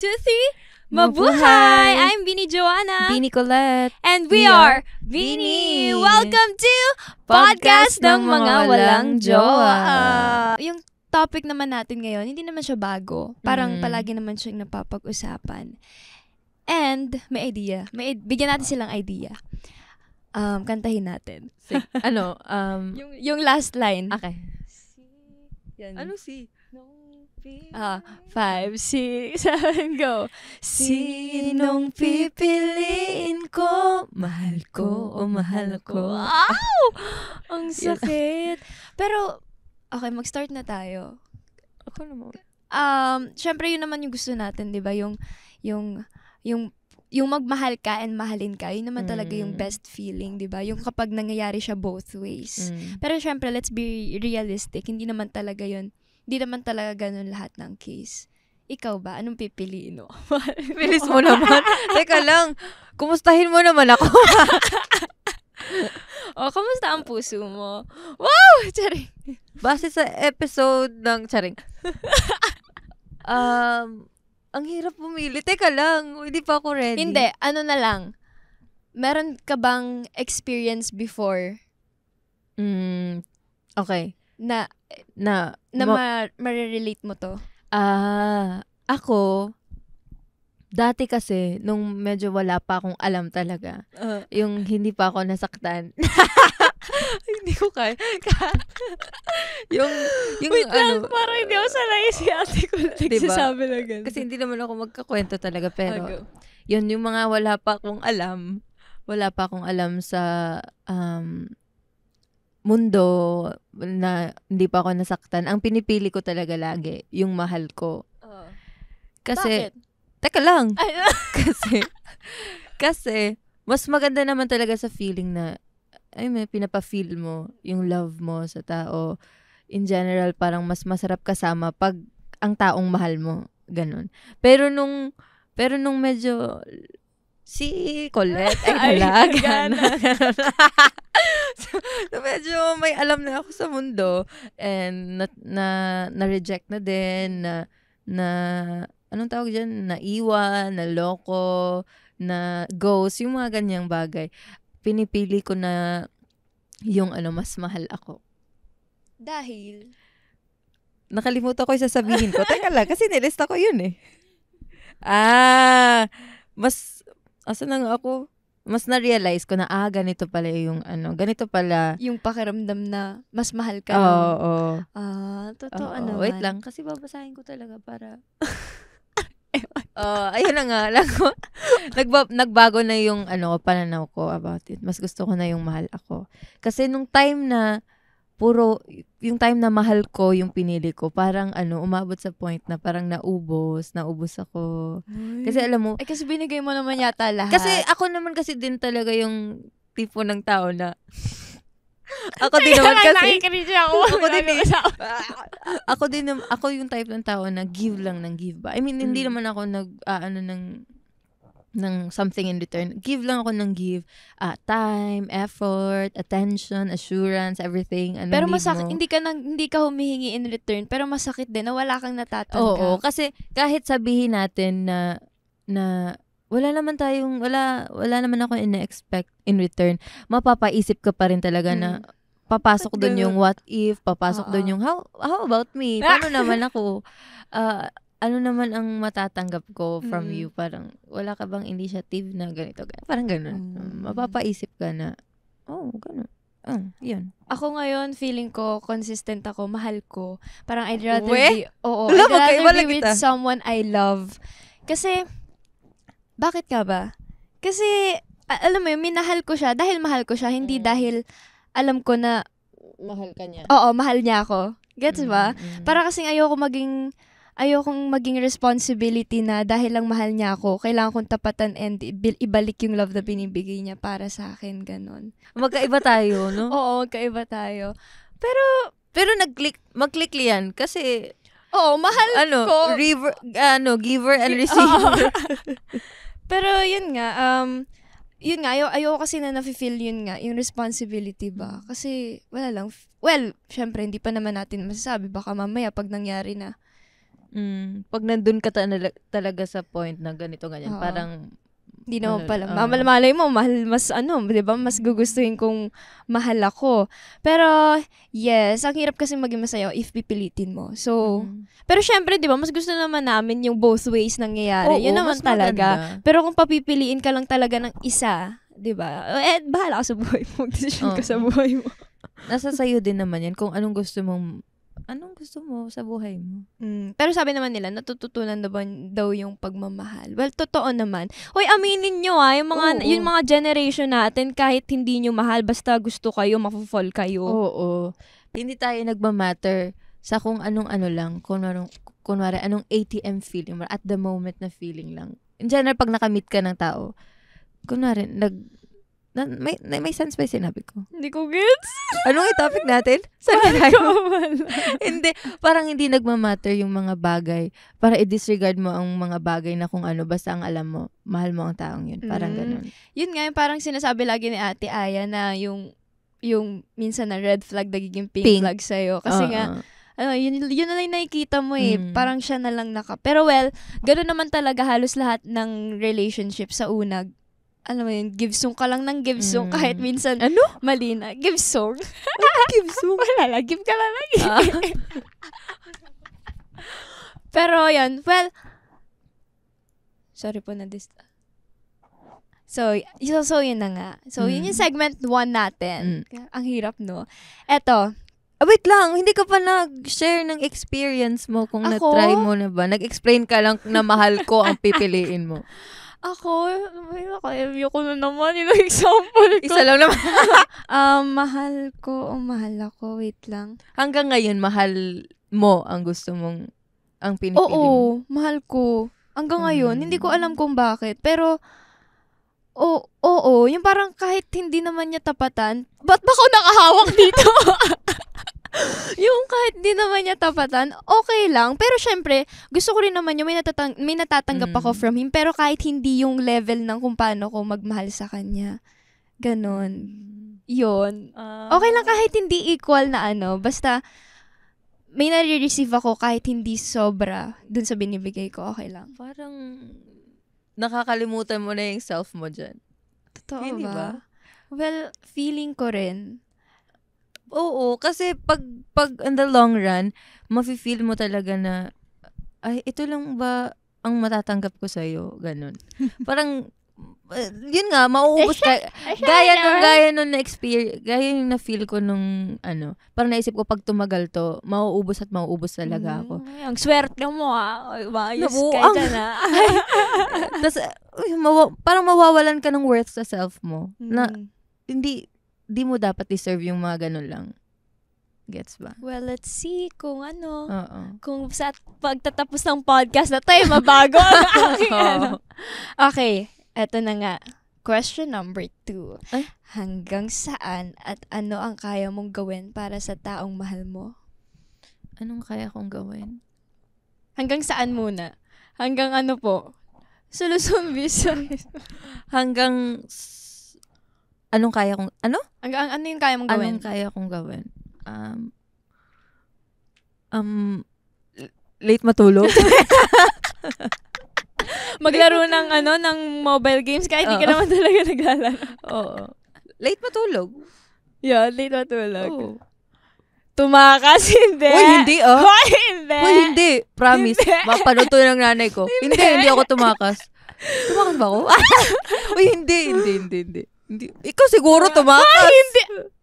1, 2, 3, mabuhay! I'm BINI Joanna. BINI Colette. And we are BINI. Welcome to Podcast ng Mga Walang Jowa. Yung topic naman natin ngayon, hindi naman siya bago. Parang palagi naman siyang napapag-usapan. And may idea. Bigyan natin silang idea. Kantahin natin. Yung last line. Okay. Yan. Ano si? 5, 6, 7, go. Sinong pipiliin ko? Mahal ko o mahal ako? Ow! Ang sakit. Pero, okay, mag-start na tayo. Ako naman. Syempre, yun naman yung gusto natin, di ba? Yung magmahal ka and mahalin ka, yun naman talaga yung best feeling, di ba? Yung kapag nangyayari siya both ways. Pero syempre, let's be realistic. Hindi naman talaga ganun lahat ng case. Ikaw ba? Anong pipiliin mo? Bilis mo naman. Teka lang. Kumustahin mo naman ako. Kamusta ang puso mo? Wow! Charing. Base sa episode ng Charing. Ang hirap pumili. Teka lang. Hindi pa ako ready. Hindi. Ano na lang. Meron ka bang experience before? Okay. Na ma-relate mo to? Ako, dati kasi, nung medyo wala pa akong alam talaga, yung hindi pa ako nasaktan. Hindi ko kaya. yung wait lang, parang hindi ako sanay si ate ko na nagsasabi na ganun. Kasi hindi naman ako magkakwento talaga, pero yun, yung mga wala pa akong alam sa mundo na hindi pa ako nasaktan. Ang pinipili ko talaga lagi, yung mahal ko. Kasi, bakit? Teka lang. Kasi, mas maganda naman talaga sa feeling na, may pinapa-feel mo yung love mo sa tao. In general, parang mas masarap kasama pag ang taong mahal mo. Ganun. Pero nung medyo, si Colette ay dalaga. So, medyo may alam na ako sa mundo and na-reject na din, na anong tawag dyan? Naiwan, naloko, na ghost, yung mga ganyang bagay. Pinipili ko na yung mas mahal ako. Dahil? Nakalimutan ko yung sasabihin ko. Teka lang, kasi nilista ko yun eh. Asa na nga ako? Mas na-realize ko na, ganito pala yung ganito pala. Yung pakiramdam na mas mahal ka. Oo. Totoo naman. Wait lang, kasi babasahin ko talaga para... ayun na nga lang ko. Nagbago na yung pananaw ko about it. Mas gusto ko na yung mahal ako. Kasi nung time na yung time na mahal ko yung pinili ko, parang umabot sa point na parang naubos ako. Ay. Kasi alam mo, kasi binigay mo naman yata lahat. Kasi ako naman kasi din talaga yung tipo ng tao na ako din naman kasi ako yung type ng tao na give lang ng give ba. I mean, hindi naman ako ng something in return. Give lang ako ng give. Time, effort, attention, assurance, everything. Pero masakit, hindi ka humihingi in return, pero masakit din na wala kang natatanggap. Oo, kasi kahit sabihin natin na wala naman ako in-expect in return, mapapaisip ka pa rin talaga na papasok doon yung what if, papasok doon yung how about me? Paano naman ako? Ano naman ang matatanggap ko from you? Parang, wala ka bang initiative na ganito? Parang ganun. Mapapaisip ka na, ganun. Yun. Ako ngayon, feeling ko, consistent ako, mahal ko. Parang I'd rather be with someone I love. Kasi, bakit ka ba? Kasi, alam mo yun, minahal ko siya dahil mahal ko siya, hindi dahil alam ko na mahal ka niya. Oo, mahal niya ako. Gets ba? Para kasing ayokong maging responsibility na dahil lang mahal niya ako, kailangan kong tapatan and ibalik yung love na binibigay niya para sa akin, ganon. Magkaiba tayo, no? Oo, magkaiba tayo. Pero mag-click yan kasi mahal ko. Giver and receiver. Pero yun nga, ayoko kasi na nafe-feel yun nga, yung responsibility ba? Kasi wala lang, syempre hindi pa naman natin masasabi, baka mamaya pag nangyari na, Pag nandun ka talaga sa point na ganito, ganyan, Oo. parang Hindi naman pala. Malay mo, mahal, mas di ba? Mas gugustuhin kong mahal ako. Pero, yes, ang hirap kasi maging masaya if pipilitin mo. So, pero syempre, di ba, mas gusto naman namin yung both ways nangyayari. Yun naman talaga. Maganda. Pero kung papipiliin ka lang talaga ng isa, di ba? Bahala ka sa buhay mo. Decision ka sa buhay mo. Nasa sayo din naman yan kung anong gusto mo sa buhay mo. Pero sabi naman nila, natututunan daw yung pagmamahal. Well, totoo naman. Hoy, aminin nyo yung mga generation natin, kahit hindi nyo mahal, basta gusto kayo, mafo-fall kayo. Oo. Hindi tayo nagmamatter sa kung anong ano lang, kunwari anong ATM feeling, at the moment na feeling lang. In general, pag nakamit ka ng tao, kunwari, may sense ba yung sinabi ko? Hindi ko gets. Anong topic natin? Saan tayo? Hindi. Parang hindi nagmamatter yung mga bagay. Para i-disregard mo ang mga bagay na kung ano. Basta ang alam mo, mahal mo ang taong yun. Parang ganun. Yun nga, yung parang sinasabi lagi ni Ate Aya na yung minsan na red flag nagiging pink flag sa'yo. Kasi nga, yun na lang nakikita mo eh. Parang siya na lang Pero well, gano'n naman talaga halos lahat ng relationship sa una. Alam mo yun, give song ka lang ng give song kahit minsan mali na. Give song? Give song? Wala lang, give ka lang ng Pero yun, well, sorry po na So yun na nga. So yun yung segment 1 natin. Ang hirap, no? Eto. Wait lang, hindi ka pa nag-share ng experience mo kung na-try mo na ba? Nag-explain ka lang na mahal ko ang pipiliin mo. Ako, ayoko na naman yung example ko. Isa lang naman. Mahal ko o mahal ako, wait lang. Hanggang ngayon, mahal mo ang gusto mong, ang pinipili mo? Oo, mahal ko. Hanggang ngayon, hindi ko alam kung bakit. Pero, oo, yung parang kahit hindi naman niya tapatan, ba't ba ako nakahawak dito? Yung kahit di naman niya tapatan, okay lang. Pero syempre, gusto ko rin naman yung may natatanggap ako from him. Pero kahit hindi yung level ng kung paano ko magmahal sa kanya. Ganon. Yun. Okay lang kahit hindi equal na basta may nare-receive ako kahit hindi sobra dun sa binibigay ko. Okay lang. Parang nakakalimutan mo na yung self mo dyan. Totoo hindi ba? Well, feeling ko rin. Oo, kasi pag in the long run, mafe-feel mo talaga na, ay, ito lang ba ang matatanggap ko sa'yo? Ganon. Parang, yun nga, mauubos ka. Gaya nung na-experience, gaya yung na-feel ko nung, parang naisip ko, pag tumagal to, mauubos talaga ako. Ang swerte mo, Maayos ka dyan, Tapos, parang mawawalan ka ng worth sa self mo. Na, hindi mo dapat deserve yung mga ganun lang. Gets ba? Well, let's see kung kung sa pagtatapos ng podcast na tayo mabago ang aking Okay, eto na nga. Question number 2. Hanggang saan at ano ang kaya mong gawin para sa taong mahal mo? Anong kaya kong gawin? Hanggang saan muna? Hanggang po? Luzon, Visayas. Hanggang anong kaya kong, ano yung kaya mong gawin? Anong kaya kong gawin? Late matulog. Maglaro ng mobile games kahit di ka naman talaga naglalaro. Oo. Late matulog. Yeah, late matulog. Oo. Tumakas, hindi. Uy, hindi hindi. Uy, hindi. Promise. Mapanood to ng nanay ko. Hindi ako tumakas. Tumakas ba ako? Uy, hindi. Hindi. Ikaw siguro tumakas. Hindi.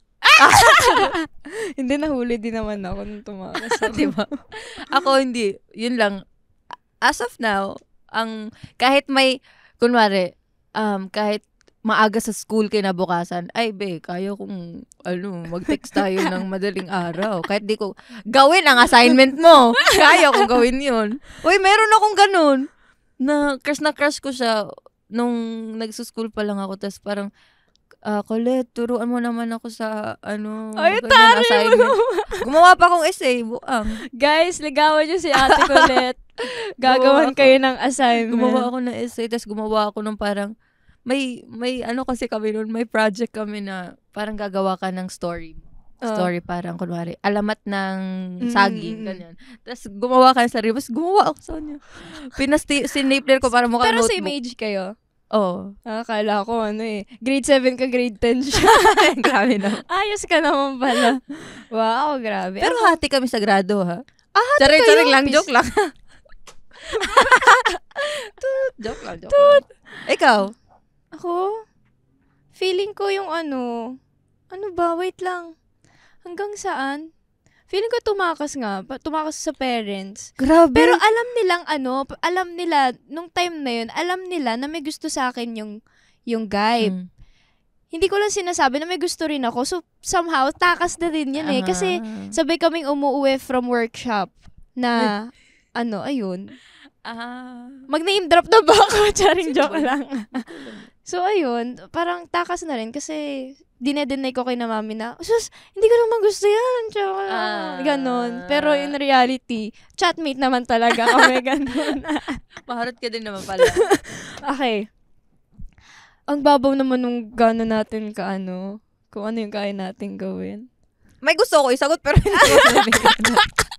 Hindi, nahuli din naman ako nung tumakas. Diba? Ako hindi. Yun lang. As of now, kahit may, kunwari, kahit maaga sa school kinabukasan, ay kaya kong, mag-text tayo ng madaling araw. Kahit di ko, gawin ang assignment mo. Kaya kong gawin yun. Uy, meron akong ganun. Crush ko siya nung nagsuschool pa lang ako. Tapos parang, Colette, turuan mo naman ako sa, ay, ganyan assignment. Gumawa pa akong essay, buang. Guys, ligawan niyo si Ate Colette. Gagawan kayo ng assignment. Gumawa ako ng essay, tapos gumawa ako ng parang, may kasi kami noon, may project kami na parang gagawa ka ng story. story, parang kunwari, alamat ng saging, ganyan. Tapos gumawa ka ng sarili, mas gumawa ako sa kanya. Sinapler ko para mukha Pero notebook. same age kayo? Oo. Akala ko grade 7 ka, grade 10 siya. Grabe na. Ayos ka naman pala. Wow, grabe. Pero hati kami sa grado, ha? Hati Charing kayo? lang, joke lang. Joke lang. Ikaw? Ako? Feeling ko yung ano ba? Wait lang. Hanggang saan? Feeling ko tumakas sa parents. Grabe. Pero alam nila, nung time na yun, alam nila na may gusto sa akin yung guy. Hindi ko lang sinasabi na may gusto rin ako. So, somehow, takas na din yun Kasi, sabay kaming umuwi from workshop na, ayun. Mag-name drop na ba ako? Charing joke lang. So, ayun, parang takas na rin kasi dinedeny ko kay na mami na, sus, hindi ko naman gusto yan. Ganon. Pero in reality, chatmate naman talaga kami, ganon. Maharot ka din naman pala. Okay. Ang babaw naman nung gano'n natin kung ano yung kaya natin gawin. May gusto ko isagot pero hindi ko sabihin.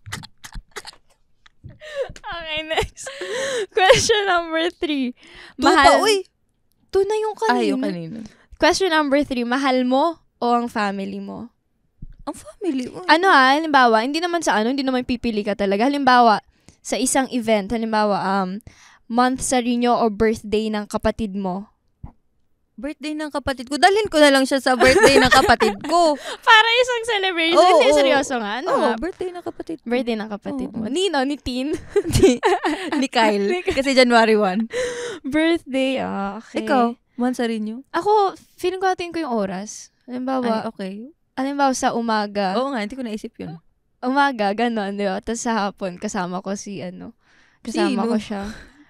Okay, next. Question number 3. Ito na yung kanina. Yung kanina. Question number 3. Mahal mo o ang family mo? Ang family mo? Halimbawa, hindi naman pipili ka talaga. Halimbawa, sa isang event, month sa rinyo o birthday ng kapatid mo. Birthday ng kapatid ko. Dalhin ko na lang siya sa birthday ng kapatid ko. Para isang celebration. Hindi, seryoso nga. Birthday ng kapatid ko. Birthday ng kapatid mo. Nino, ni Tin? Ni Kyle. Kasi January 1. Birthday, okay. Ikaw, month sa rinyo? Ako, feeling ko atin ko yung oras. Halimbawa, okay. Sa umaga. Oo nga, hindi ko naisip yun. Umaga, gano'n, di ba? Tapos sa hapon, kasama ko ko siya.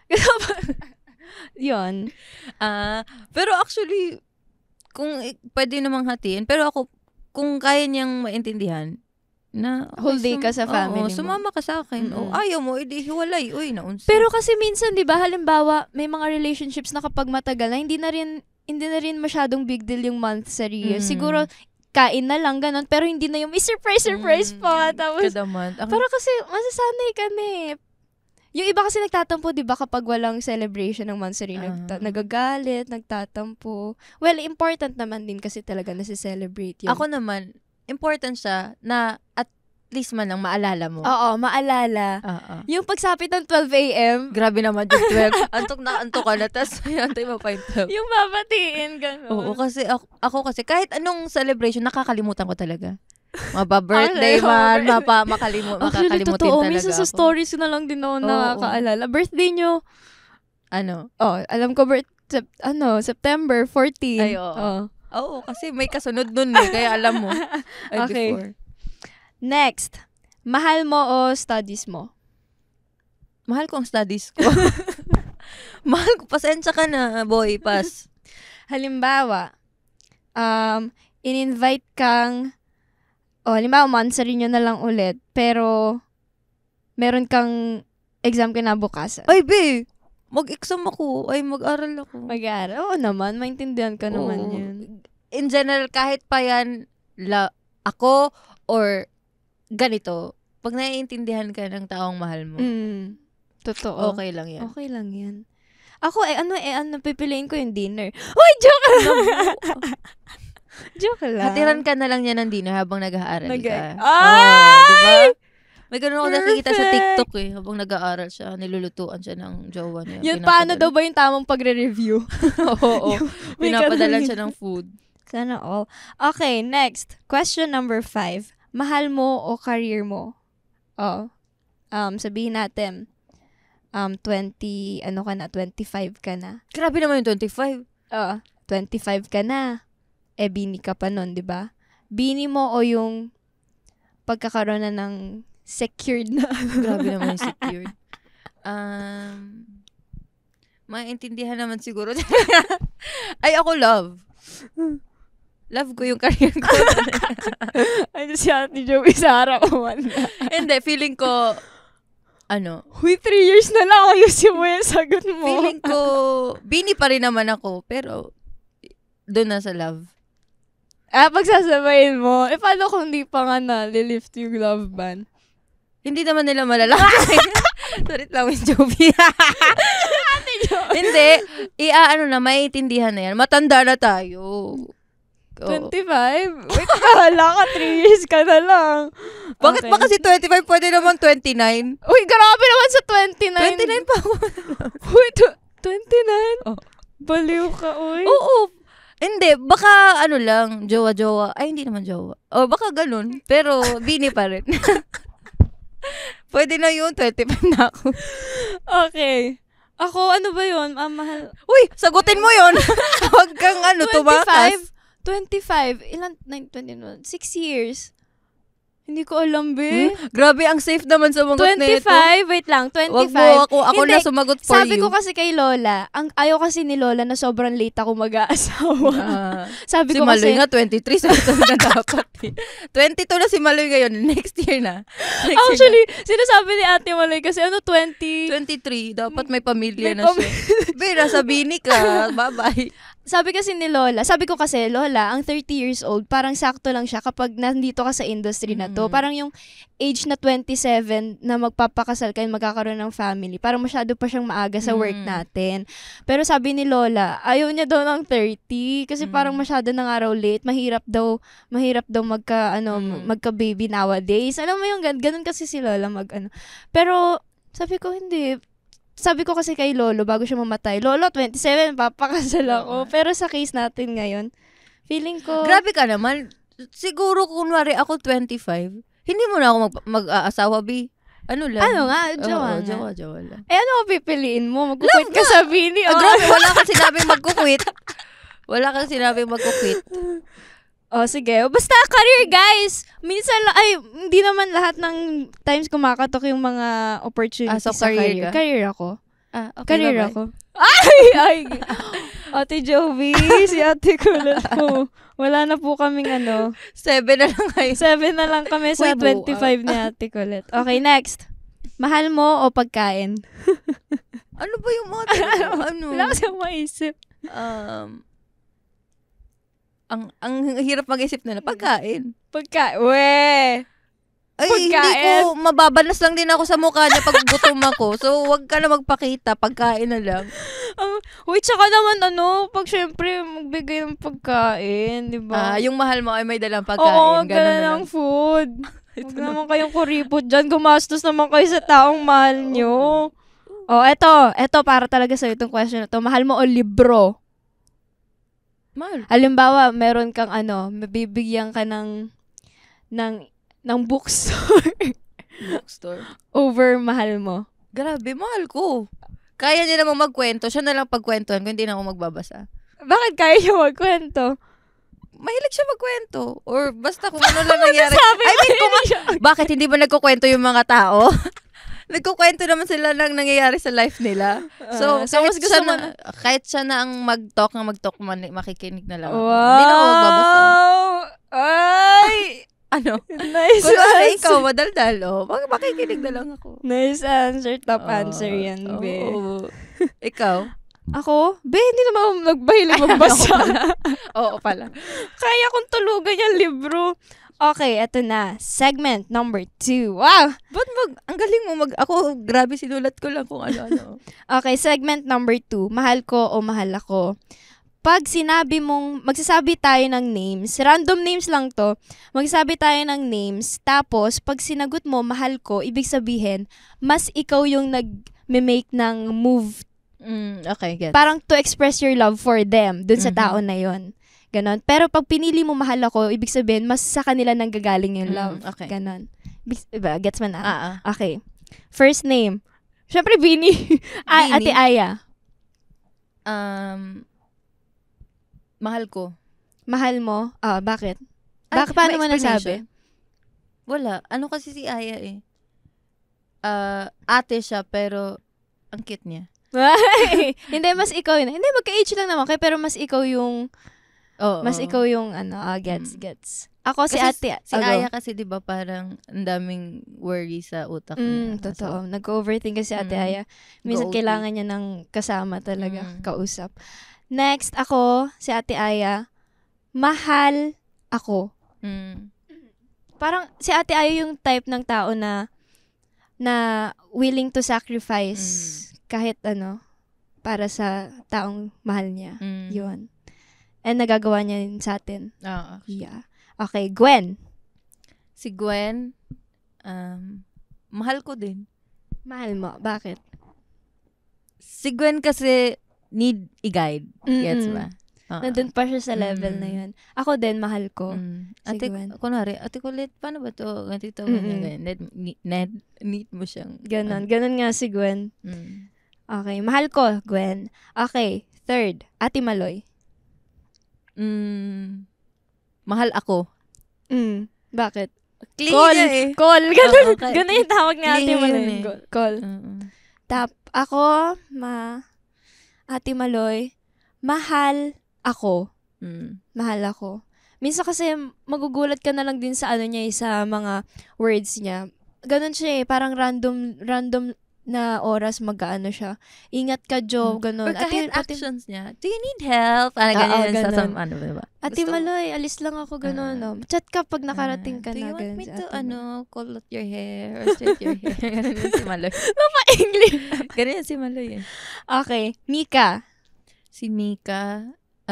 Yun. Pero actually, kung pwede namang hatiin, pero ako, kung kaya niyang maintindihan, na whole day ka sa family mo. Sumama ka sa akin. Ayaw mo, edi hiwalay. Uy, naunsa. Pero kasi minsan, di ba, halimbawa, may mga relationships na kapag matagal na, hindi na rin masyadong big deal yung month sa Rio. Siguro, kain na lang, ganon. Pero hindi na yung may surprise pa. Tapos, pero kasi, masasanay ka na Yung iba kasi nagtatampo, di ba, kapag walang celebration ng monthsary, nagagalit, nagtatampo. Well, important naman din kasi talaga na si-celebrate yun. Ako naman, important siya na at least man lang maalala mo. Oo, maalala. Yung pagsapit ng 12 a.m. Grabe naman yung 12. Antok ka na, tas antay mo pa yung 12. Yung babatiin, gano'n. Oo, kasi ako kasi kahit anong celebration, nakakalimutan ko talaga. Mapa-birthday man, makakalimutin Actually, talaga ako. Minsan sa stories na lang din ako nakakaalala. Birthday nyo? Alam ko, September 14. Ay, oo. Oo, kasi may kasunod nun kaya alam mo. Okay. Before. Next. Mahal mo o studies mo? Mahal ko ang studies ko. Mahal ko, pasensya ka na, boy, pass. Halimbawa, in-invite kang halimbawa, monthsary nyo na lang ulit, pero meron kang exam kinabukasan. Ay, be! Mag-exam ako. Ay, mag-aral ako. Mag-aral? Oo naman, maintindihan ka naman yun. In general, kahit pa yan, ako or ganito, pag naiintindihan ka ng taong mahal mo, totoo. Okay lang yan. Okay lang yan. Ako, pipiliin ko yung dinner. Uy, joke lang! Joke lang. Hatiran ka na lang niya ng dinner habang nag-aaral ka. Diba? May ganun ako nakikita sa TikTok habang nag-aaral siya, nilulutuan siya ng jowa niya. Yun, paano daw ba yung tamang pagre-review? Oo. Pinapadala siya ng food. Sana all. Okay, next. Question number 5. Mahal mo o career mo? Sabihin natin, 25 ka na. Grabe naman yung 25. 25 ka na. BINI ka pa nun, di ba? BINI mo o yung pagkakaroon na ng secured na. Grabe naman yung secured. Maintindihan naman siguro. Ay, ako love. Love ko yung career ko. Ay, si Ate Joey sa harap mo. Hindi, feeling ko, Huy, 3 years na lang ayusin mo yung sagot mo. Feeling ko, BINI pa rin naman ako, pero doon na sa love. Pagsasabayin mo. Paano kung di pa nga na-lift yung love band? Hindi naman nila malalaman. Sorry lang, Miss Jovi. Hindi. Maiintindihan na yan. Matanda na tayo. 25? Wait, kahala ka, 3 years ka na lang. Bakit ba kasi 25? Pwede naman 29. Uy, grabe naman sa 29. 29 pa ako. Uy, 29? Baliw ka, uy. Oo. Hindi, baka lang, jowa-jowa. Ay, hindi naman jowa. O, baka ganun. Pero, BINI pa rin. Pwede na yun, 25 na ako. Okay. Ako, ano ba yun? Mahal. Uy, sagutin mo yun. Huwag kang tumakas. 25. Ilan? 9, 21. 6 years. Hindi ko alam, be. Grabe, ang safe naman sumagot na ito. 25? Wait lang, 25. Wag mo, ako na sumagot for sabi you. ko kasi kay Lola, ayaw kasi ni Lola na sobrang late ako mag-aasawa. Sabi si ko Maloy kasi, nga, 23, so ito na dapat. 22 na si Maloy ngayon, next year na. Actually, sinasabi ni Ate Maloy kasi 20? 23, dapat may pamilya na siya. Be, nasa BINI ka, bye-bye. Sabi kasi ni Lola, sabi ko kasi, Lola, ang 30 years old, parang sakto lang siya kapag nandito ka sa industry na to. Parang yung age na 27 na magpapakasal ka, magkakaroon ng family, parang masyado pa siyang maaga sa work natin. Pero sabi ni Lola, ayaw niya daw ng 30 kasi parang masyado na nga raw late, mahirap daw magka-baby nowadays. Alam mo yung ganun kasi si Lola Pero sabi ko hindi. Sabi ko kasi kay Lolo, bago siya mamatay, Lolo, 27, papakasal ako. Pero sa case natin ngayon, feeling ko... Grabe ka naman. Siguro, kunwari ako 25, hindi mo na ako mag-aasawa, B. Ano lang? Ano nga? Jowa nga. Jowa lang. Ano ang pipiliin mo? Magkukwit ka sa BINI? Grabe, wala kang sinabing magkukwit. Wala kang sinabing magkukwit. Sige. Basta career, guys. Minsan, hindi naman lahat ng times kumakatok yung mga opportunities so sa career. Ka? Career ako. Okay, career bye-bye. ako. Ay! Ate Jovi, si ate kulit po. Wala na po kaming 7 na lang kayo. 7 na lang kami sa 25 ni ate kulit. Okay, next. Mahal mo o pagkain? Ano ba yung mga Wala kasi maisip. Ang hirap mag-isip na pagkain. Weh! Ay, hindi ko, mababanas lang din ako sa mukha niya pag gutom ako. So, wag ka na magpakita, pagkain na lang. Tsaka naman pag syempre magbigay ng pagkain, di ba? Yung mahal mo ay may dalang pagkain. Oo, ganun ng food. Huwag naman kayong kuripot dyan. Gumastos naman kayo sa taong mahal nyo. Eto para talaga sa'yo itong question na to. Mahal mo o libro? Mahal. Halimbawa, meron kang mabibigyan ka ng bookstore. Bookstore? Over mahal mo. Grabe, mahal ko. Kaya niya namang magkwento. Siya na lang pagkwentuhan kung hindi na ako magbabasa. Bakit kaya niya magkwento? Mahilig siya magkwento. Or basta kung ano lang nangyari. Bakit hindi ba nagkukwento yung mga tao? Nagkukwento naman sila lang nangyayari sa life nila. So kahit siya na ang mag-talk, makikinig na lang ako. Wow! Hindi na ako magbabasa. Ay! Ano? Nice Kung ikaw, answer. madaldal, makikinig na lang ako. Nice answer. Top answer yan, be. Ikaw? Ako? Be, hindi naman ako nagbahilig magbasa. Oo pala. Kaya kong tulugan yung libro. Okay, eto na. Segment number 2. Wow! Ba't ang galing mo ako, grabe sinulat ko lang kung ano. Okay, segment number 2. Mahal ko o mahal ako. Pag sinabi mong, magsasabi tayo ng names, random names lang to, magsasabi tayo ng names, tapos pag sinagot mo, mahal ko, ibig sabihin, mas ikaw yung nag-make ng move. Okay, get. Parang to express your love for them, dun sa tao na yon. Ganon. Pero pag pinili mo mahal ako, ibig sabihin, mas sa kanila nanggagaling yung love. Okay. Ganon. Diba? Gets mo na? Ah. Okay. First name. Siyempre, BINI. Ate Aya. Mahal ko. Mahal mo? Bakit? Paano mo nasabi? Wala. Ano kasi si Aya eh? Ate siya, pero ang cute niya. Hindi, mas ikaw yun. Hindi, magka-age lang naman kayo, pero mas ikaw yung ikaw yung gets. Ako si ate. Si Aya kasi 'di ba parang ang daming worry sa utak niya. Totoo. Nag-overthink kasi ate Aya. Minsan kailangan niya ng kasama talaga, kausap. Next, ako, si ate Aya. Mahal ako. Mm. Parang si Ate Ayo yung type ng tao na willing to sacrifice kahit para sa taong mahal niya. Yun. And nagagawa niya yun sa atin. Yeah. Okay, Gwen. Si Gwen, mahal ko din. Mahal mo. Bakit? Si Gwen kasi need i-guide. Gets ba? Nandun pa siya sa level na yun. Ako din, mahal ko. Si Gwen. Kunwari, ate kulit, paano ba to? Ganito, need mo siyang. Ganon nga si Gwen. Okay, mahal ko, Gwen. Okay, third, Ate Maloy. Mahal ako. Bakit? Call. Call. Ganun yung tawag ni Ate Maloy. Call. Ako, Ate Maloy, mahal ako. Mahal ako. Minsan kasi magugulat ka na lang din sa niya, sa mga words niya. Ganun siya parang random na oras mag-ano siya. Ingat ka, Joe, ganun. Or kahit actions niya, do you need help? Parang ganyan sa diba? Ate Maloy, alis lang ako, ganun. No? Chat ka pag nakarating ka na. Do you want me to, call out your hair or straight your hair? Ganun yun si Maloy. Mapa-English. Ganun yun si Maloy eh. Okay, Mika. Si Mika,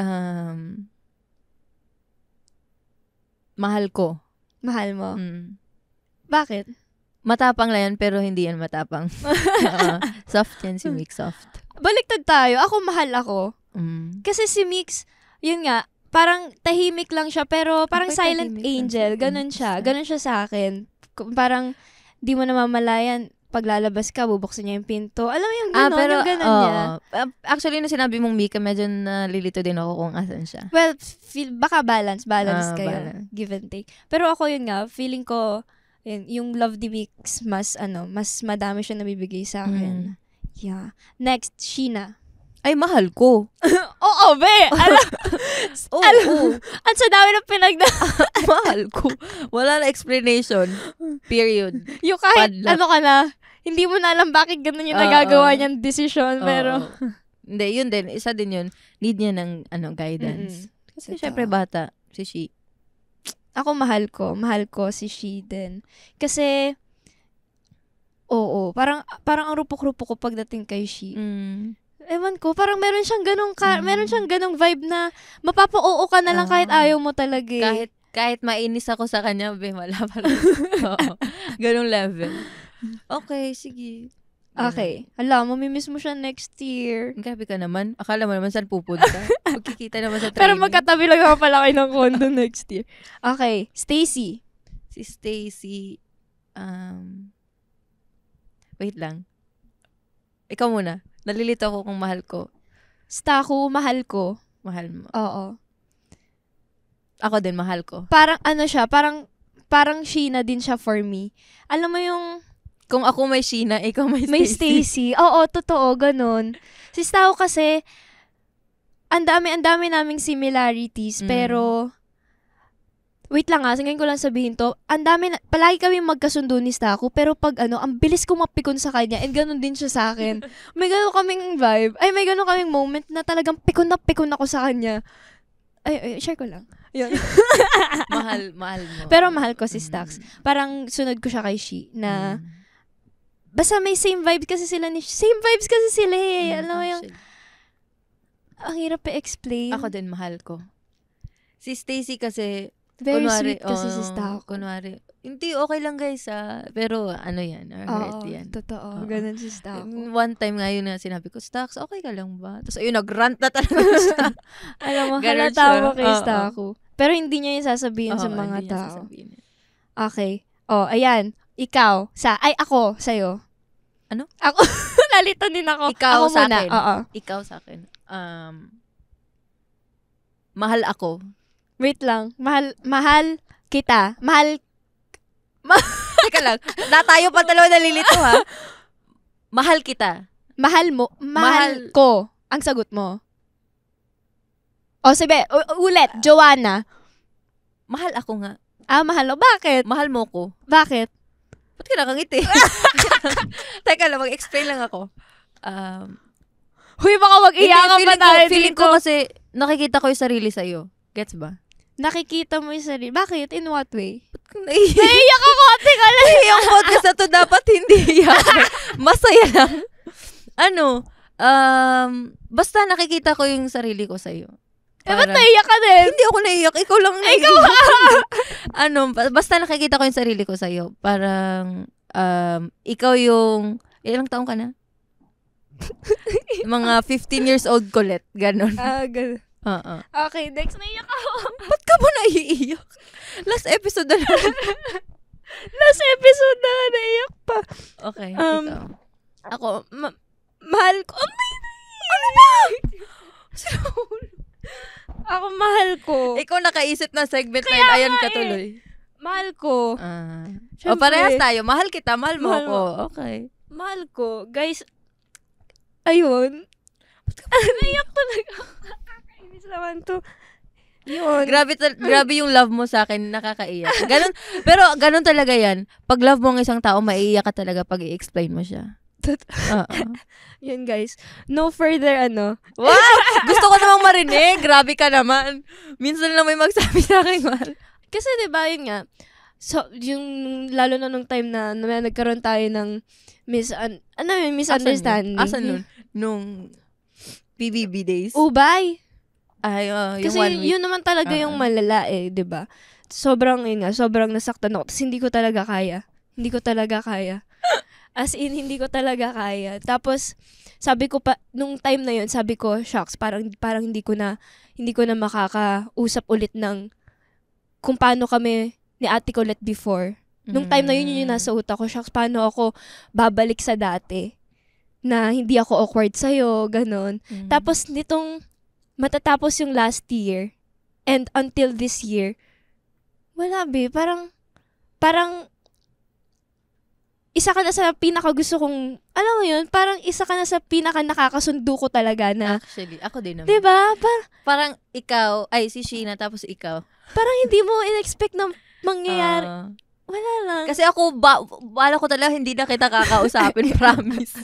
mahal ko. Mahal mo? Bakit? Matapang lang yan, pero hindi yan matapang. Soft yan si Mix, soft. Baliktad tayo. Ako, mahal ako. Kasi si Mix, yun nga, parang tahimik lang siya, pero parang silent angel. Ganun siya. Ganun siya sa akin. Parang, di mo namamalayan, paglalabas ka, bubuksan niya yung pinto. Alam mo yung gano'n, yung gano'n niya. Actually, nung sinabi mong Mika, medyo nalilito din ako kung asan siya. Well, baka balance kayo. Balance. Give and take. Pero ako yun nga, feeling ko, yung love ni Mix, mas madami siya nabibigay sa akin. Yeah. Next, Sheena. Ay, mahal ko. Oo, be! Ang sa dami ng mahal ko. Wala na explanation. Period. Yung kahit ka na, hindi mo na alam bakit ganun yung nagagawa niyang decision, pero... Hindi, yun din. Isa din yun. Need niya ng guidance. Kasi syempre bata, si She. Ako mahal ko si She din. Kasi, parang ang rupok-rupok ko pagdating kay She. Ewan ko, parang meron siyang ganong vibe na mapapa-oo ka na lang kahit ayaw mo talaga. Kahit mainis ako sa kanya, wala pa rin. Ganong level. Okay, sige. Okay. Hala, mamimiss mo siya next year. Grabe ka naman. Akala mo naman saan pupunta. Magkikita naman sa training. Pero magkatabi lang naman pala kayo ng condo next year. Okay. Stacy. Si Stacy, wait lang. Ikaw muna. Nalilito ako kung mahal ko. Staku, mahal ko. Mahal mo. Oo. Ako din, mahal ko. Parang siya, parang Sheena din siya for me. Alam mo yung... Kung ako may Sheena, ikaw may Stacy. May Stacy. Oo, totoo, ganun. Si Stao kasi, ang dami naming similarities, pero, wait lang ngayon ko lang sabihin to, palagi kami magkasundo ni Stao, pero pag ang bilis ko mapikon sa kanya, and ganun din siya sa akin. May ganun kaming vibe, may ganun kaming moment na talagang pikon ako sa kanya. Ay, share ko lang. Yun. mahal mo. Pero mahal ko si Stax. Parang sunod ko siya kay She, na, basta may same vibes kasi sila eh. Alam mo yung, ang hirap i-explain. Ako din, mahal ko. Si Stacy kasi, very sweet kasi si Stax. Kunwari, hindi, okay lang guys pero yan, hurt yan. Totoo. Ganun si Stax. One time nga yun na sinabi ko, Stax, okay ka lang ba? Tapos ayun, nag-rant na talaga siya. Alam mo, halata mo kay Stax. Pero hindi niya yung sasabihin sa mga tao. Okay. Ayan. Ikaw. Ako. Sa'yo. Ano? Ako. Nalito din ako. Ikaw ako sa muna. akin. Oo. Ikaw sa akin. Mahal ako. Wait lang. Mahal kita. Teka lang. Tayo pa dalawa nalilito ha. Mahal kita. Mahal mo. Mahal ko. Ang sagot mo. Sige. Ulit. Joanna. Mahal ako nga. Mahal mo. Bakit? Mahal mo ko. Bakit? Ba't ka nakangiti? Teka lang, mag-explain lang ako. Huy, baka mag-iyakan pa tayo feeling ko kasi nakikita ko yung sarili sa'yo. Gets ba? nakikita mo yung sarili. Bakit? In what way? Naiiyak. Naiiyak ako, ate ka lang. Yung podcast na to dapat hindi iyak. Masaya lang. Basta nakikita ko yung sarili ko sa'yo. Ba't naiiyak ka din? Hindi ako naiiyak. Ikaw lang naiiyak. Basta nakikita ko yung sarili ko sa'yo. Parang, ikaw yung, ilang taong ka na? Mga 15 years old kulit. Ganon. Ganun. Okay, next. Naiiyak ako. Ba't ka ba naiiyak? Last episode na lang. Naiiyak pa. Okay, ikaw. Ako, mahal ko. Ano ba? Ako, mahal ko. Ikaw nakaisip ng segment na yun. Ayan ka tuloy. Mahal ko. O parehas tayo. Mahal kita. Mahal mo Mahal ako. Okay. Mahal ko. Guys, ayun. Naiyak talaga. Kakainis naman to. Yun. Grabe yung love mo sa akin. Nakakaiyak. Ganun, pero ganun talaga yan. Pag love mo ang isang tao, maiiyak ka talaga pag i-explain mo siya. Yun, guys. No further, Wow! Gusto ko namang marinig. Grabe ka naman. Minsan lang may magsabi sa akin, mahal. Kasi, diba, yun nga, so, yung, lalo na nung time na nagkaroon tayo ng misunderstanding. Asan nun? Nung PBB days? Ubay. Ay, yung kasi 1 week. yun naman talaga yung malala diba? Sobrang nasaktan ako. Tapos hindi ko talaga kaya. As in, hindi ko talaga kaya. Tapos, sabi ko pa, nung time na yun, sabi ko, shucks, parang hindi ko na makakausap ulit ng kung paano kami ni ate ko ulit before. Nung time na yun yung nasa utak ko, shucks, paano ako babalik sa dati na hindi ako awkward sa'yo, ganon. Tapos, nitong matatapos yung last year and until this year, wala parang isa ka na sa pinaka-gusto kong, alam mo yun, parang isa ka na sa pinaka-nakakasundo ko talaga na. Actually, ako din naman. Diba? Parang ikaw, si Sheena, tapos ikaw. Parang hindi mo in-expect na mangyayari. Wala lang. Kasi ako, bala ko talaga hindi na kita kakausapin, promise.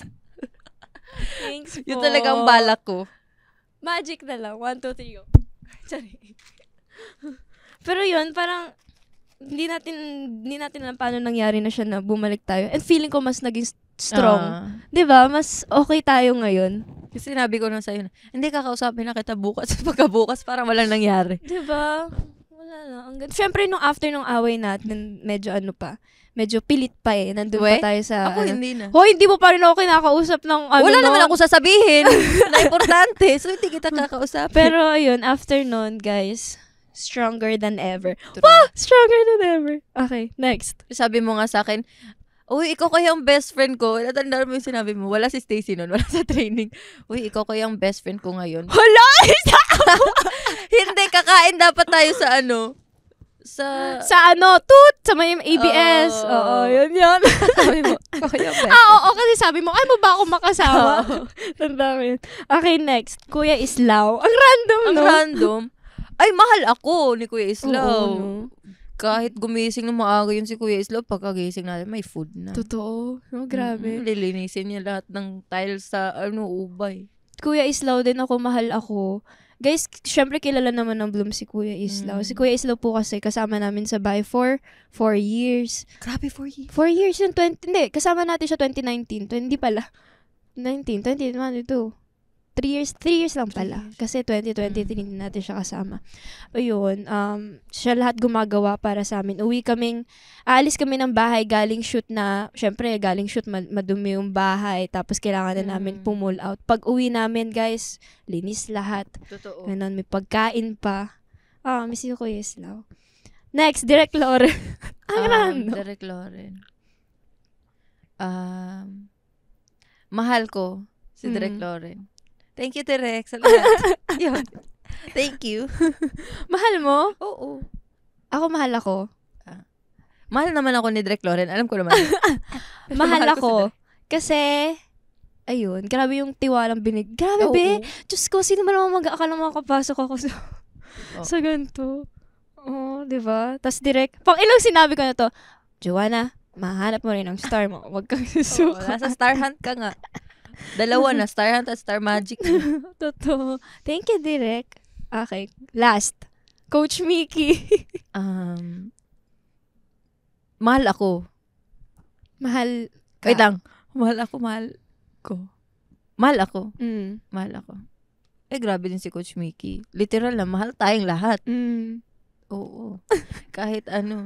Thanks po. Yun talagang balak ko. Magic na lang. 1, 2, 3, go. Sorry. Pero yun, parang, hindi natin alam paano nangyari na siya na bumalik tayo. And feeling ko mas naging strong. Diba? Mas okay tayo ngayon. Kasi sinabi ko na sa'yo, hindi kakausapin na kita bukas. Pagkabukas, parang walang nangyari. Diba? Wala lang. Siyempre, nung after nung away natin, medyo pilit pa nandun pa tayo sa... Ako hindi na. Hindi mo pa rin ako kinakausap ng wala naman ako sasabihin na importante. So, hindi kita kakausapin. Pero, ayun, after nun, guys, stronger than ever. Wow! Stronger than ever. Okay, next. Sabi mo nga sa akin, uy, ikaw kaya ang best friend ko. Natandaan mo yung sinabi mo. Wala si Stacy nun. Wala sa training. Uy, ikaw kaya ang best friend ko ngayon. Hala! Hindi, kakain dapat tayo sa sa may ABS. Oo, yun. Sabi mo, kaya best friend. Oo, kasi sabi mo, ay mo ba ako makasama? Tanda ko yun. Okay, next. Kuya Islaw. Ang random, no? Ang random. Ay, mahal ako ni Kuya Islaw. Oo, no? Kahit gumising ng maaga yun si Kuya Islaw, pagkagising natin, may food na. Totoo. Grabe. Lilinisin niya lahat ng tiles sa ubay. Kuya Islaw din ako, mahal ako. Guys, syempre kilala naman ng Bloom si Kuya Islaw. Si Kuya Islaw po kasi kasama namin sa bahay for 4 years. Grabe, 4 years. 4 years yung kasama natin siya 2019. Hindi pala. 19, 20, 22. 3 years lang pala. Kasi 2023 natin siya kasama. Ayun, siya lahat gumagawa para sa amin. Aalis kami ng bahay, galing shoot, madumi yung bahay, tapos kailangan na namin pull out. Pag uwi namin, guys, linis lahat. Totoo. Ganun, may pagkain pa. Miss you, Kuya Islaw. Next, Direk Loren. Direk Loren. Mahal ko si Direk Loren. Thank you, Direk. Sa lahat. Yun. Thank you. Mahal mo? Oo. Ako, mahal ako. Mahal naman ako ni Direk Loren. Alam ko naman. Mahal ako. Kasi, ayun, grabe yung tiwalang binig. Grabe, be. Diyos ko, sino man naman mag-aakala makapasok ako sa ganito. Diba? Tapos direct, pang ilang sinabi ko na to, Joanna, mahanap mo rin ang star mo. Huwag kang susuka. Nasa Star Hunt ka nga. 2 na, Star Hunt at Star Magic. Totoo. Thank you, Direk. Okay, last. Coach Mickey. Mahal ako. Mahal ka. Wait lang. Mahal ako. Mahal ako. Mahal ako. Grabe din si Coach Mickey. Literal na, mahal tayong lahat. Oo. Kahit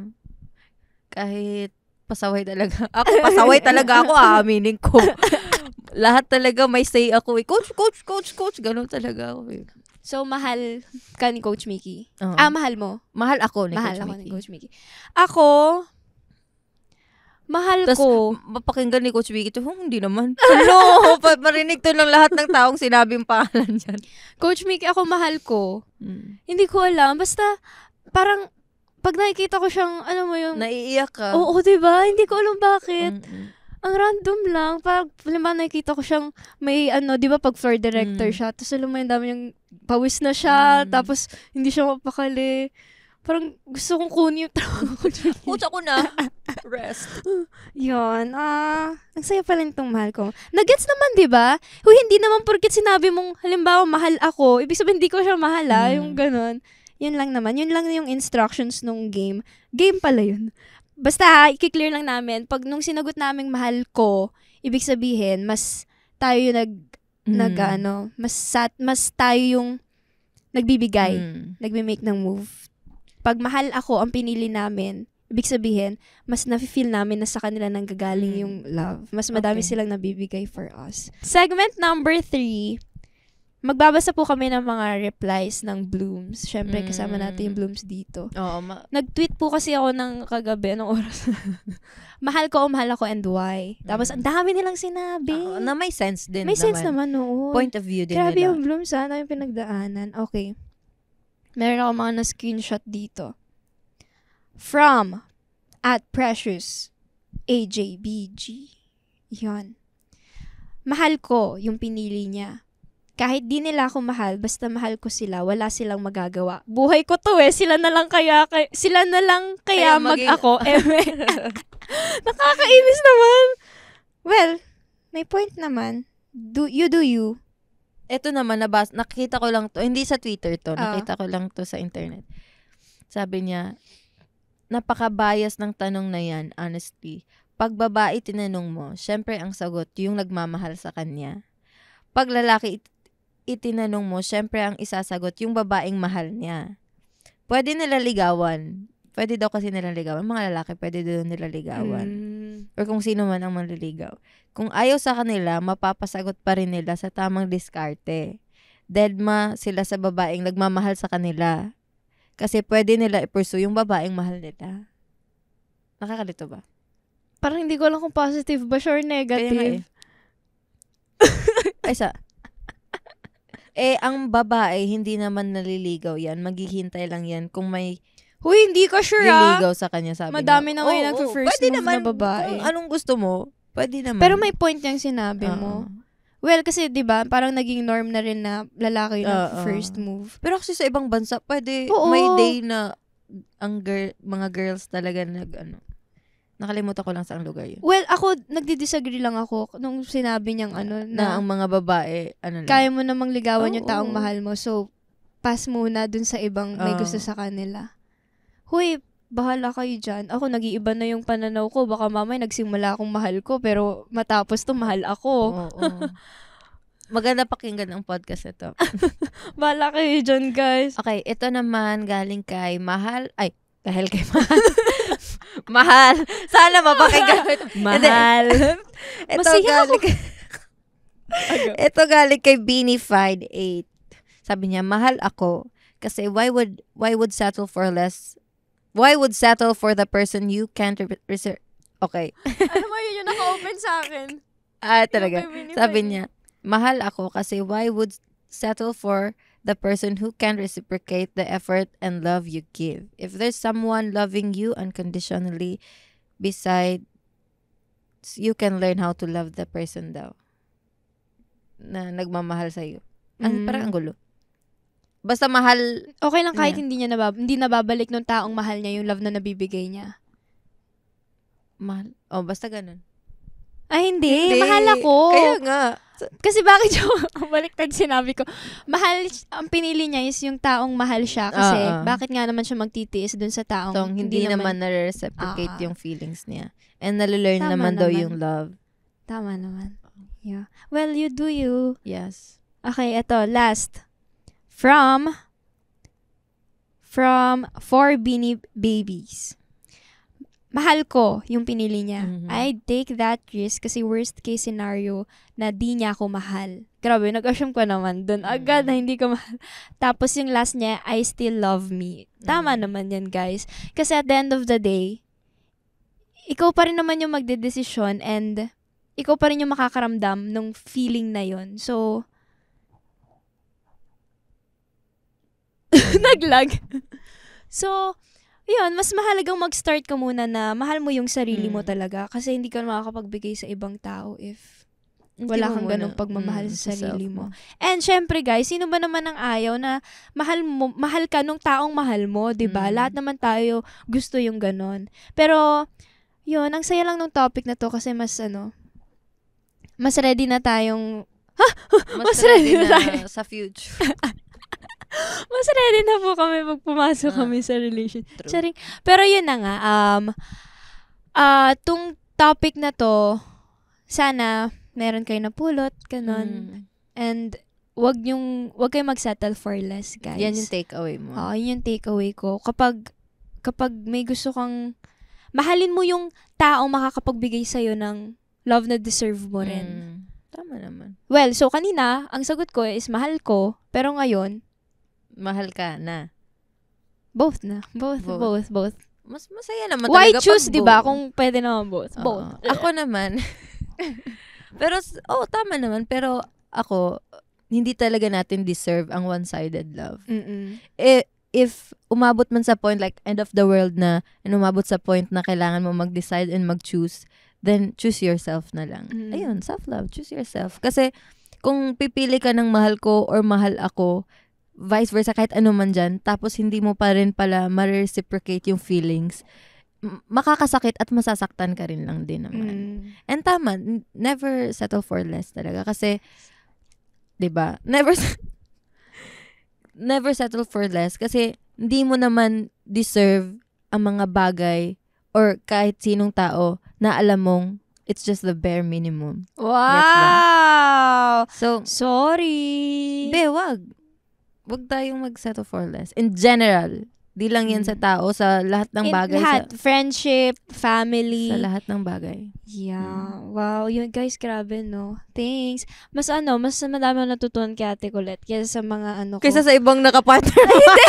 pasaway talaga. Pasaway talaga ako, aaminin ko. Lahat talaga may say ako. Coach. Ganun talaga ako. So, mahal ka ni Coach Mickey? Mahal mo? Mahal ako ni Coach Mickey. Ako, mahal ko. Mapakinggan ni Coach Mickey ito, hindi naman. Hello! Marinig to ng lahat ng taong sinabing pangalan dyan. Coach Mickey, ako mahal ko. Hindi ko alam. Basta, parang, pag nakikita ko siyang, alam mo yung... Naiiyak ka. Oo, diba? Hindi ko alam bakit. Ang random lang. Parang, nakikita ko siyang may, diba, pag floor director siya. Tapos, alam mo yung dami yung pawis na siya. Tapos, hindi siya mapakali. Parang gusto kong kunin yung trabaho ko. Pucha ko na. Rest. Yun. Ang saya pala nitong mahal ko. Nagets naman, di ba? Hindi naman porket sinabi mong, halimbawa, mahal ako. Ibig sabihin, hindi ko siya mahal, yung ganun. Yun lang naman. Yun lang yung instructions nung game. Game pala yun. Basta, i-clear lang namin. Pag nung sinagot naming mahal ko, ibig sabihin, mas tayo mas tayo yung nagbibigay. Nagme-make ng move. Pag mahal ako ang pinili namin, ibig sabihin, mas nafe-feel namin na sa kanila nanggagaling yung love. Mas madami silang nabibigay for us. Segment number 3, magbabasa po kami ng mga replies ng Blooms. Siyempre, kasama natin yung Blooms dito. Nag-tweet po kasi ako ng kagabi, anong oras? Mahal ko o mahal ako and why. Tapos, ang dami nilang sinabi. Na may sense din may sense naman, oo. Point of view din Grabe nila. yung Blooms, yung pinagdaanan. Okay. Meron ako mga na-screenshot dito. From @Precious AJBG. Yan. Mahal ko yung pinili niya. Kahit di nila ako mahal, basta mahal ko sila, wala silang magagawa. Buhay ko to sila na lang kaya mag-ako. Nakakainis naman. Well, may point naman. Do you. Ito naman, nakita ko lang to, hindi sa Twitter to, nakita ko lang to sa internet. Sabi niya, napaka-bias ng tanong na yan, honestly. Pag babae tinanong mo, syempre ang sagot, yung nagmamahal sa kanya. Pag lalaki itinanong mo, syempre ang isasagot, yung babaeng mahal niya. Pwede nila ligawan. Pwede daw kasi nila ligawan. Mga lalaki, pwede daw nila ligawan. Or kung sino man ang manliligaw. Kung ayaw sa kanila, mapapasagot pa rin nila sa tamang diskarte. Deadma sila sa babaeng nagmamahal sa kanila. Kasi pwede nila i-pursue yung babaeng mahal nila. Nakakalito ba? Parang hindi ko alam kung positive ba siya or negative. Ang babae, hindi naman naliligaw yan. Maghihintay lang yan kung may hindi ka sure liligaw sa kanya, sabi madami niya. na ngayon nag-first move naman, na babae. Kung anong gusto mo, pwede naman. Pero may point yung sinabi mo. Well, kasi 'di ba, parang naging norm na rin na lalaki yung first move. Pero kasi sa ibang bansa, pwede may day na ang mga girls talaga nakalimutan ko lang sa ang lugar yun. Well, ako nagdi-disagree lang ako nung sinabi niyang na ang mga babae kaya mo namang ligawan yung taong mahal mo. So pass muna dun sa ibang may gusto sa kanila. Bahala kayo dyan. Ako, nag-iiba na yung pananaw ko. Baka mamay nagsimula akong mahal ko, pero matapos to mahal ako. Maganda pakinggan ang podcast ito. Bahala kayo dyan, guys. Okay, ito naman galing kay Mahal. Dahil kay Mahal. Mahal. Sana mapakinggan. Mahal. Ito galing kay BINI-8. Sabi niya, mahal ako. Kasi why would settle for less? Why would settle for the person you can't reserve? Okay. Ano mo yun yung naka-open sa akin? Talaga. Sabi niya, mahal ako kasi why would settle for the person who can reciprocate the effort and love you give? If there's someone loving you unconditionally beside, you can learn how to love the person daw na nagmamahal sa'yo. Parang ang gulo. Basta mahal. Okay lang kahit hindi nababalik nung taong mahal niya yung love na nabibigay niya. Mahal. Basta ganun. Hindi. Mahal ako. Kaya nga. Kasi bakit yung baliktad sinabi ko, mahal, ang pinili niya is yung taong mahal siya. Kasi bakit nga naman siya magtitiis dun sa taong hindi naman na-reciprocate yung feelings niya. And nalalearn naman daw yung love. Tama naman. Yeah. Well, you do you. Yes. Okay, ito, last. From 4 BINI babies. Mahal ko yung pinili niya. I'd take that risk kasi worst case scenario na di niya ako mahal. Grabe, nag-assume ko naman dun. Agad na hindi ko mahal. Tapos yung last niya, I still love me. Tama naman yan, guys. Kasi at the end of the day, ikaw pa rin naman yung magdedesisyon and ikaw pa rin yung makakaramdam ng feeling na yon. So, naglag. So, yun, mas mahalagang mag-start ka muna na mahal mo yung sarili mo talaga kasi hindi ka makakapagbigay sa ibang tao if wala kang ganong pagmamahal sa sarili mo. And syempre guys, sino ba naman ang ayaw na mahal ka nung taong mahal mo, 'di ba? Lahat naman tayo gusto yung ganon. Pero yun, ang saya lang nung topic na to kasi mas ready na tayong mas ready na tayo sa future. Mas ready na po kami pag pumasok kami sa relationship. Pero yun na nga, tung topic na to, sana meron kayo napulot, ganon. And wag kayo mag-settle for less, guys. Yan yung takeaway mo. Yun yung takeaway ko. Kapag may gusto kang, mahalin mo yung tao makakapagbigay sa'yo ng love na deserve mo rin. Tama naman. Well, so kanina, ang sagot ko is mahal ko, pero ngayon, mahal ka na. Both na. Both. Mas masaya naman Why talaga choose, di ba? Kung pwede naman both. Both. Ako naman. Pero, tama naman. Pero, ako, hindi talaga natin deserve ang one-sided love. If umabot man sa point, like, end of the world na, and umabot sa point na kailangan mo mag-decide and mag-choose, then choose yourself na lang. Ayun, self-love. Choose yourself. Kasi, kung pipili ka ng mahal ko or mahal ako, vice versa, kahit ano man dyan, tapos hindi mo pa rin pala ma-reciprocate yung feelings, makakasakit at masasaktan ka rin lang din naman. And tama, never settle for less talaga. Kasi, diba, never settle for less kasi hindi mo naman deserve ang mga bagay or kahit sinong tao na alam mong it's just the bare minimum. Wow! So, sorry. Wag tayong mag-settle for less. In general, di lang yan sa tao, sa lahat ng bagay. Friendship, family. Sa lahat ng bagay. Yeah. Wow. Yun guys, grabe no. Thanks. Mas madami natutunan kay Ate Colette kaysa sa mga ko. Kaysa sa ibang nakapartner. Hindi.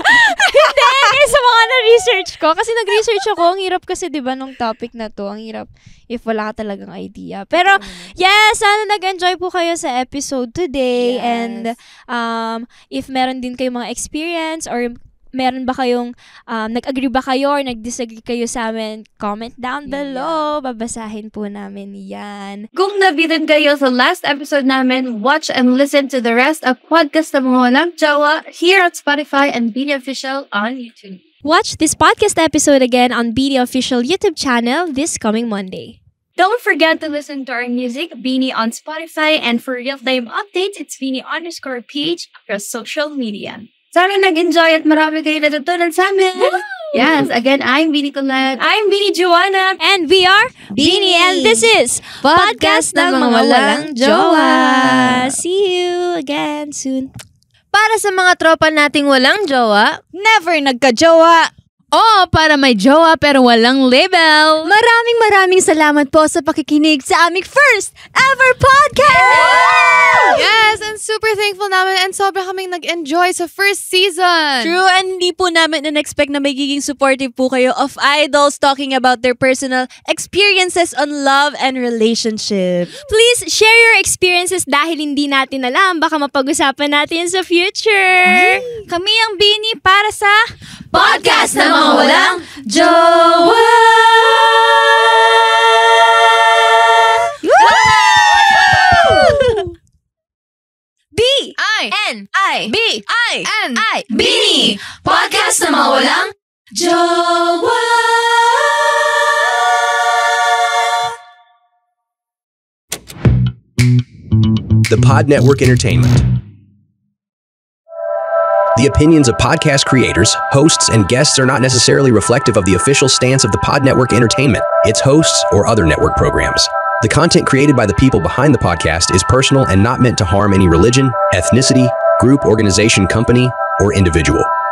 Kaysa mga na-research ko. Kasi nag-research ako. Ang hirap kasi diba nung topic na to. Ang hirap if wala ka talagang idea. Pero, yes, sana nag-enjoy po kayo sa episode today. Yes. And, if meron din kayong mga experience or meron ba kayong, nag-agree ba kayo or nag-disagree kayo sa amin, comment down below. Babasahin po namin yan. Kung nabitin kayo sa last episode namin, watch and listen to the rest of podcast ng mga Walang Jowa here at Spotify and BINI Official on YouTube. Watch this podcast episode again on BINI Official YouTube channel this coming Monday. Don't forget to listen to our music, BINI on Spotify, and for real-time updates, it's BINI_PH across social media. Sana nag-enjoy at marami kayo natutunan sa amin. Woo! Yes, again, I'm BINI Colette. I'm BINI Joanna. And we are BINI. And this is Podcast ng mga Walang Jowa. See you again soon. Para sa mga tropa nating walang jowa, never nagka-jowa. O para may jowa pero walang label. Maraming salamat po sa pakikinig sa aming first ever podcast! Yes, and super thankful namin and sobra kaming nag-enjoy sa first season. True, and hindi po namin in-expect na magiging supportive po kayo of idols talking about their personal experiences on love and relationship. Please share your experiences dahil hindi natin alam. Baka mapag-usapan natin sa future. Kami ang BINI para sa Podcast ng mga Walang Jowa! BINI BINI! Podcast ng mga Walang Jowa! The Pod Network Entertainment. The opinions of podcast creators, hosts, and guests are not necessarily reflective of the official stance of the Pod Network Entertainment, its hosts, or other network programs. The content created by the people behind the podcast is personal and not meant to harm any religion, ethnicity, group, organization, company, or individual.